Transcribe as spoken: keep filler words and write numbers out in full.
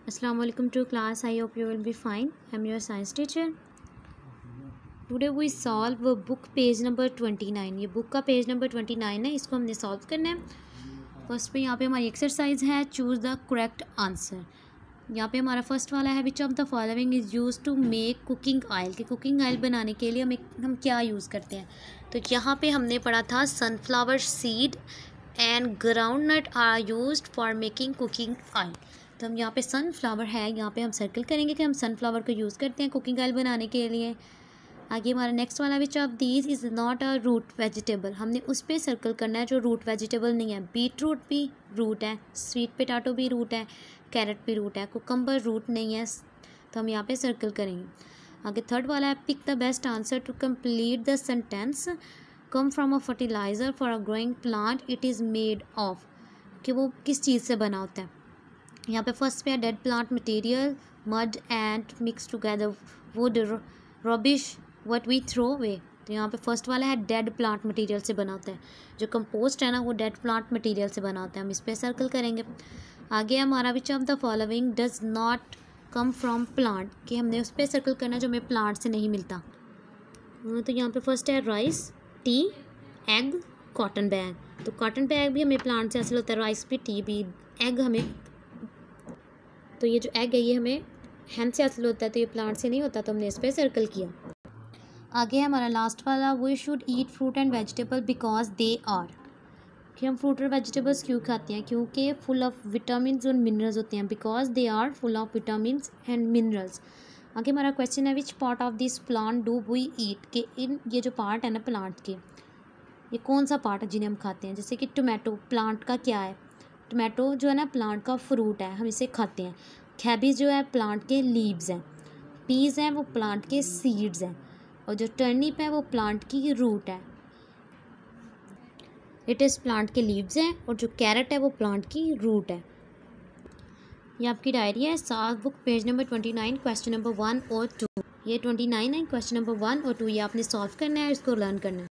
Assalamu alaikum to class. I hope you will be fine. I'm your science teacher. Today we solve book page number twenty-nine. ये book का page number twenty-nine है, इसको हमने solve करना है. First पे यहाँ पे हमारी एक्सरसाइज है चूज़ द करेक्ट आंसर. यहाँ पे हमारा फर्स्ट वाला है which of the following is use to make cooking oil. कि कुकिंग ऑयल बनाने के लिए हम हम क्या यूज़ करते हैं. तो यहाँ पे हमने पढ़ा था sunflower seed and groundnut are used for making cooking oil. तो हम यहाँ पे सनफ्लावर है, यहाँ पे हम सर्कल करेंगे कि हम सनफ्लावर को यूज़ करते हैं कुकिंग ऑयल बनाने के लिए. आगे हमारा नेक्स्ट वाला which of these is not a root vegetable. हमने उस पर सर्कल करना है जो रूट वेजिटेबल नहीं है. बीट रूट भी रूट है, स्वीट पोटैटो भी रूट है, कैरेट भी रूट है, कुकम्बर रूट नहीं है. तो हम यहाँ पे सर्कल करेंगे. आगे थर्ड वाला है pick the best answer to complete the sentence. Come from a fertiliser for a growing plant it is made of. कि वो किस चीज़ से बना होता है. यहाँ पे फर्स्ट पे है dead plant material, mud and mix together, wood, rubbish, what we throw away. तो यहाँ पे फर्स्ट वाला है डेड प्लांट मटेरियल से बना होता है. जो कंपोस्ट है ना वो डेड प्लांट मटेरियल से बना होता है. हम इस पर सर्कल करेंगे. आगे हमारा which of the following does not come from plant. कि हमने उस पर सर्कल करना जो हमें प्लांट से नहीं मिलता. तो यहाँ पे फर्स्ट है rice, tea, egg, cotton bag. तो कॉटन बैग भी हमें प्लांट से हासिल होता है, राइस भी, टी भी, एग हमें. तो ये जो एग है ये हमें हैन से हासिल होता है, तो ये प्लांट से नहीं होता. तो हमने इस पर सर्कल किया. आगे हमारा लास्ट वाला we should eat fruit and vegetable because they are. कि हम फ्रूट और वेजिटेबल्स क्यों खाते हैं, क्योंकि फुल ऑफ विटामिन्स और मिनरल्स होते हैं. Because they are full of vitamins and minerals. आगे हमारा क्वेश्चन है which part of this plant do we eat. के इन ये जो पार्ट है ना प्लांट के, ये कौन सा पार्ट है जिन्हें हम खाते हैं. जैसे कि टोमेटो प्लांट का क्या है. टोमेटो जो है ना प्लांट का फ्रूट है, हम इसे खाते हैं. कैबेज जो है प्लांट के लीव्स हैं. पीज़ हैं वो प्लांट के सीड्स हैं. और जो टर्निप है वो प्लांट की रूट है. इट इज़ प्लांट के लीव्स हैं. और जो कैरेट है वो प्लांट की रूट है. ये आपकी डायरी है सात book page number twenty nine question number one और टू. ये ट्वेंटी नाइन है, क्वेश्चन नंबर वन और टू ये आपने सॉल्व करना है, इसको लर्न करना है.